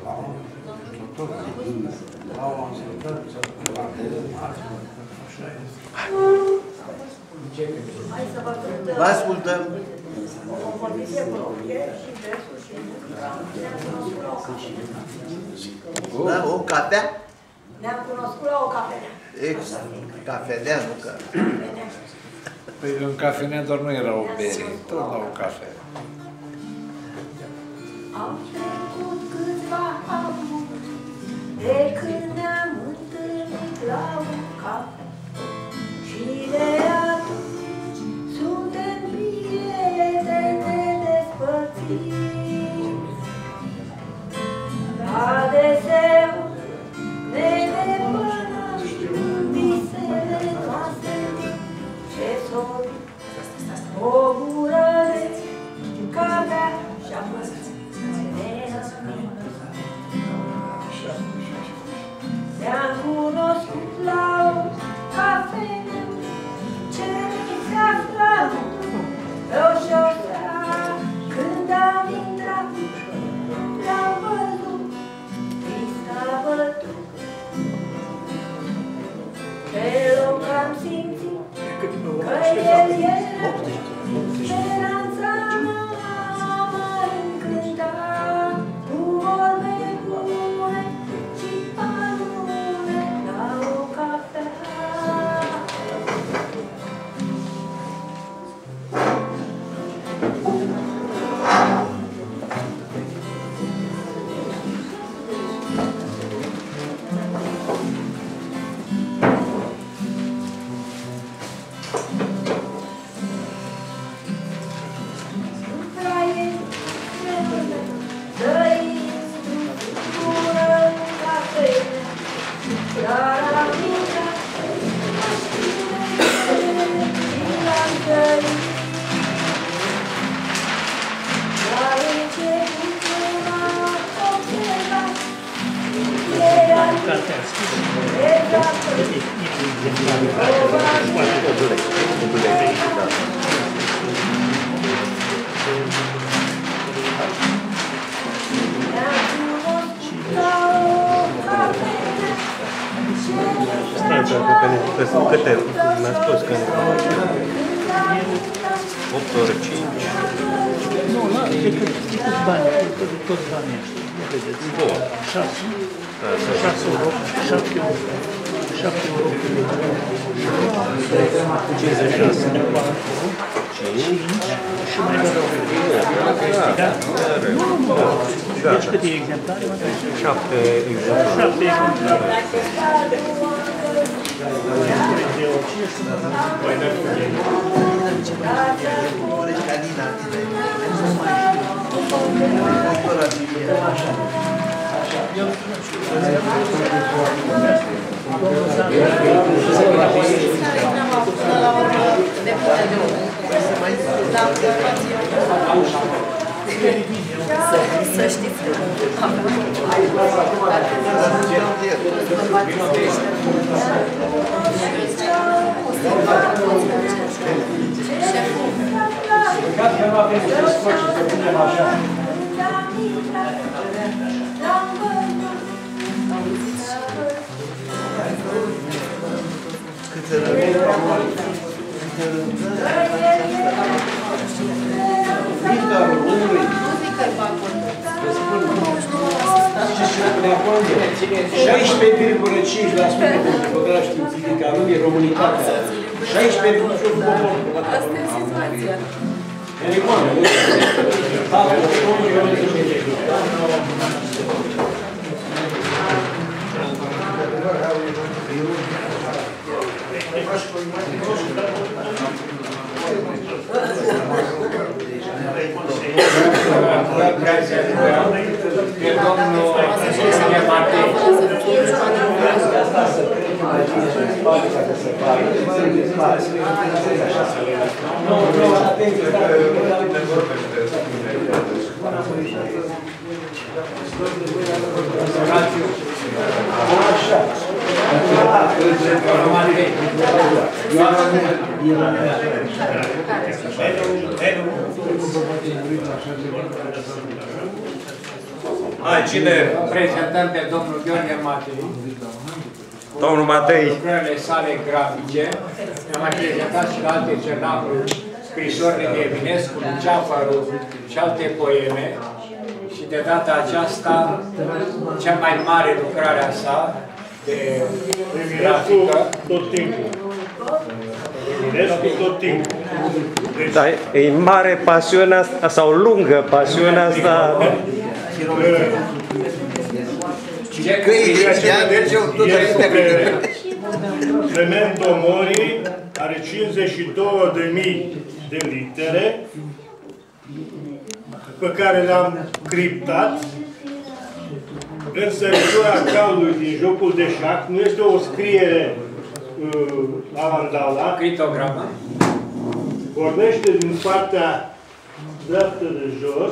Vă ascultăm. Da, o cafea? Ne-am cunoscut la o cafenea. Cafenea, nu că... Păi în cafenea doar nu era o bere, tot la o cafea. Au trecut câțiva ani de când ne-am întâlnit la un cafe și de atunci suntem prieteni nedespărțiți. Adesea ne depărtăm în visele noastre ce sobi o gură de cafea și-am ne-am cunoscut la o cafenea ce mi se afla pe o șosea. Când am intrat, l-am văzut, mi s-a bătut. Pe loc am simțit că el era speranța mă încânta cu vorbe bune și anume la o cafea. Câte mi-a spus că 8 ore 5. Nu, de câți bani, toți banii ăștia, vedeți? 6 euro, 7 euro. 7 euro. 56 de 4, 5 și mai dă rău. Da? Deci câte exemplare? 7 exemplare. 7 exemplare. Să știți că pentru fotograf științific al lumii, Românitatea. 16,8%. asta e situația. Hai, cine? Prezentăm pe domnul Gheorghe Matei. Domnul Matei. Lucrările sale grafice. Am mai prezentat și la alte cernacuri, scrisorile de Eminescu, Luceafărul și alte poeme. Și de data aceasta, cea mai mare lucrare a sa de grafică. Tot timpul. Eminescu tot timpul. Deci, Da, e mare pasiunea asta, sau lungă pasiunea asta. Memento Mori are 52.000 de litere pe care le-am criptat. În săritura calului din jocul de șac nu este o scriere alandala. Criptogramă. Vorbește din partea dreaptă de jos,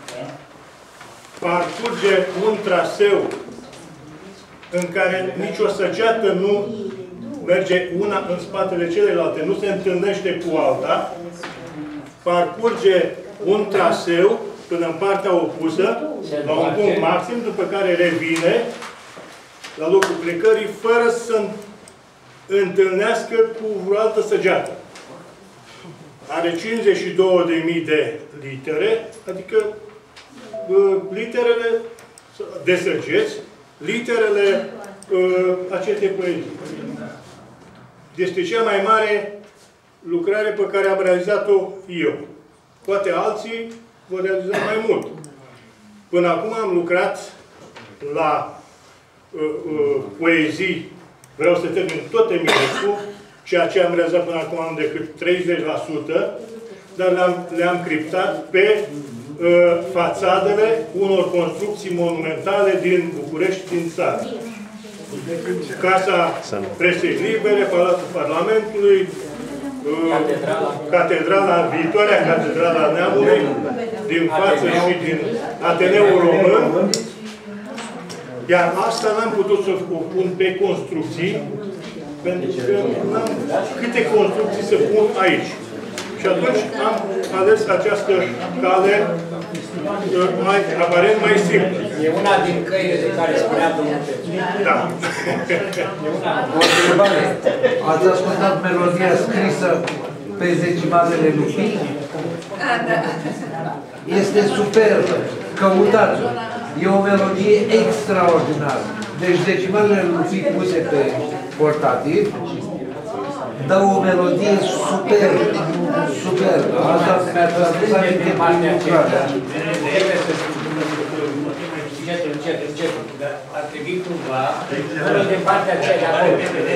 parcurge un traseu în care nicio săgeată nu merge una în spatele celelalte, nu se întâlnește cu alta, parcurge un traseu până în partea opusă, la un punct maxim, după care revine la locul plecării, fără să întâlnească cu vreo altă săgeată. Are 52.000 de litere, adică literele de săgeți, literele acestei poezii. Este cea mai mare lucrare pe care am realizat-o eu. Poate alții vor realiza mai mult. Până acum am lucrat la poezii, vreau să termin tot Eminescu, ceea ce am realizat până acum am decât 30%, dar le-am criptat pe fațadele unor construcții monumentale din București, din țară. Casa Presei Libere, Palatul Parlamentului, Catedrala Viitoarea, Catedrala Neamului, din față și din Ateneul Român. Iar asta n-am putut să o pun pe construcții, pentru că n-am câte construcții să pun aici. Și atunci am ales această cale mai aparent mai simplă. E una din căile de care spunea domnul Pețu. Da. O întrebare. Ați ascultat melodia scrisă pe decimalele lupii? Este superbă. Căutați-o. E o melodie extraordinară. Deci decimalele lupii puse pe portativ dă o melodie superbă. Superbă. Asta mi-a transmis aminte prin lucrarea. Încet. Ar trebui cumva, până de partea aceea de acolo.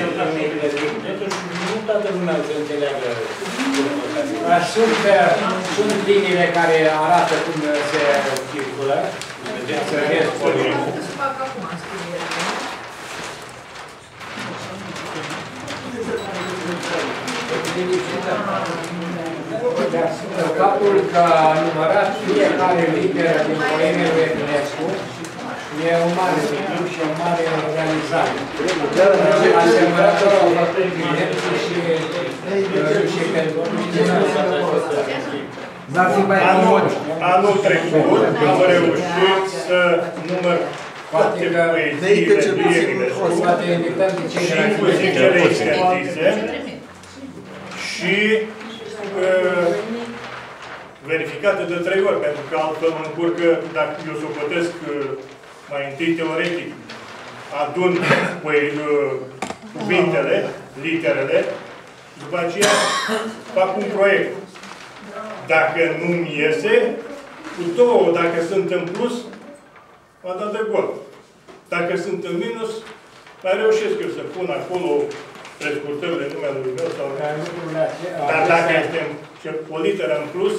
Nu toată lumea să înțeleagă. Sunt liniile care arată cum se circulă. Să vezi politicul. Faptul că a numărat fiecare literă din poemele lui Eminescu e o mare lucru și o mare realizare. Asemănător au făcut Eminescu și pentru anul trecut am reușit să număr toate poeziile lui Eminescu și inclusiv cele interzise și verificate de 3 ori, pentru că altfel mă încurcă, dacă eu socotesc mai întâi teoretic, adun cuvintele, literele, după aceea fac un proiect. Dacă nu-mi iese, cu 2, dacă sunt în plus, m-a dat de gol. Dacă sunt în minus, mai reușesc eu să pun acolo prescurtările numelui meu sau... Dar dacă este o literă în plus,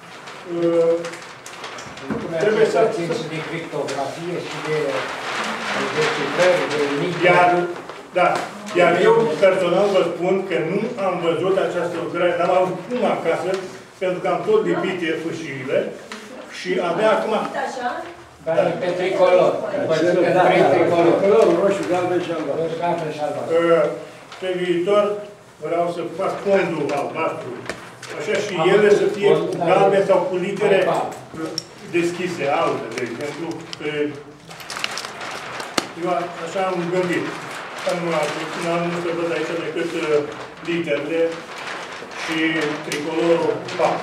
trebuie să... și de criptografie și de cifrări, de enigme. Iar eu personal vă spun că nu am văzut această lucrare, n-am avut cum acasă, pentru că am tot lipit fâșiile și abia acum... Pe tricolor. Tricolor, roșu, galben și albastru. Pe viitor vreau să fac fondul albastru. Așa și ele să fie galben sau cu litere deschise, alte, de exemplu. Eu așa am gândit. Nu se văd aici decât literele și tricolorul PAC.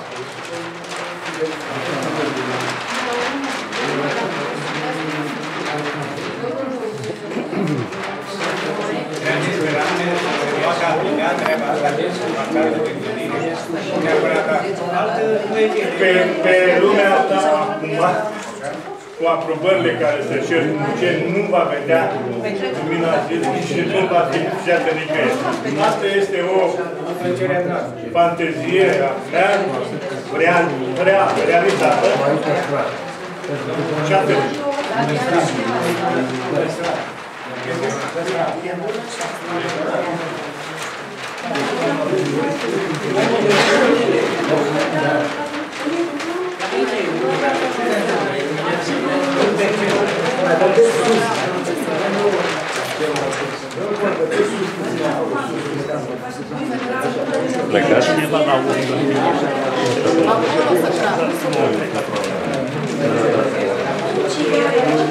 Pe lumea asta, acum, cu aprobările care se cer ce nu va vedea lumina zilei și nu va fi făcută nicăieri. Asta este o fantezie mea, realizată. Și atât. Plecați? Acolo, așa.